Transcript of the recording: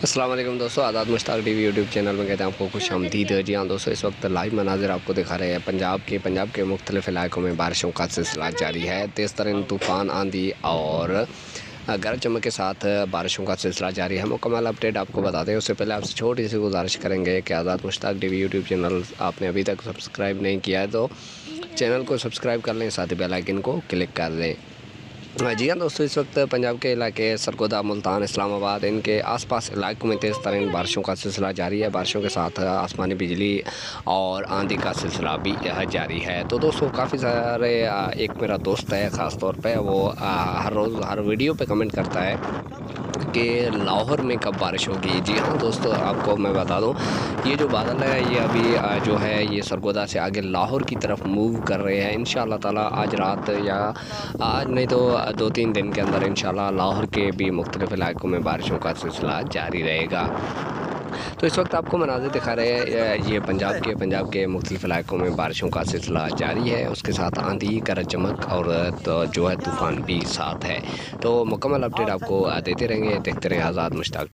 अस्सलाम वालेकुम दोस्तों, Azad Mushtaq TV YouTube channel में कहते हैं आपको खुशामदीद। जी हाँ दोस्तों, इस वक्त लाइव मनाज़िर आपको दिखा रहे हैं पंजाब के मुख्तलिफ़ इलाकों में बारिशों का सिलसिला जारी है। तेज़ तरीन तूफ़ान, आंधी और गरज चमक के साथ बारिशों का सिलसिला जारी है। मुकम्मल अपडेट आपको बता दें उससे पहले आपसे छोटी सी गुजारिश करेंगे कि Azad Mushtaq TV YouTube channel आपने अभी तक सब्सक्राइब नहीं किया है तो चैनल को सब्सक्राइब कर लें, साथ ही बेल आइकन को क्लिक कर लें। जी हाँ दोस्तों, इस वक्त पंजाब के इलाके सरगोदा, मुल्तान, इस्लामाबाद इनके आसपास इलाकों में तेज़ तरीन बारिशों का सिलसिला जारी है। बारिशों के साथ आसमानी बिजली और आंधी का सिलसिला भी जारी है। तो दोस्तों काफ़ी सारे एक मेरा दोस्त है ख़ास तौर पे, वो हर रोज़ हर वीडियो पे कमेंट करता है कि लाहौर में कब बारिश होगी। जी हाँ दोस्तों, आपको मैं बता दूं, ये जो बादल है ये अभी जो है ये सरगोदा से आगे लाहौर की तरफ मूव कर रहे हैं। इंशाल्लाह ताला आज रात या आज नहीं तो 2-3 दिन के अंदर इंशाल्लाह लाहौर के भी मुख्तलिफ़ इलाकों में बारिशों का सिलसिला जारी रहेगा। तो इस वक्त आपको मनाज़िर दिखा रहे हैं, ये पंजाब के मुख्तलिफ़ इलाकों में बारिशों का सिलसिला जारी है। उसके साथ आंधी, गरज चमक और तो जो है तूफ़ान भी साथ है। तो मुकम्मल अपडेट आपको देते रहेंगे। देखते रहें आज़ाद मुश्ताक।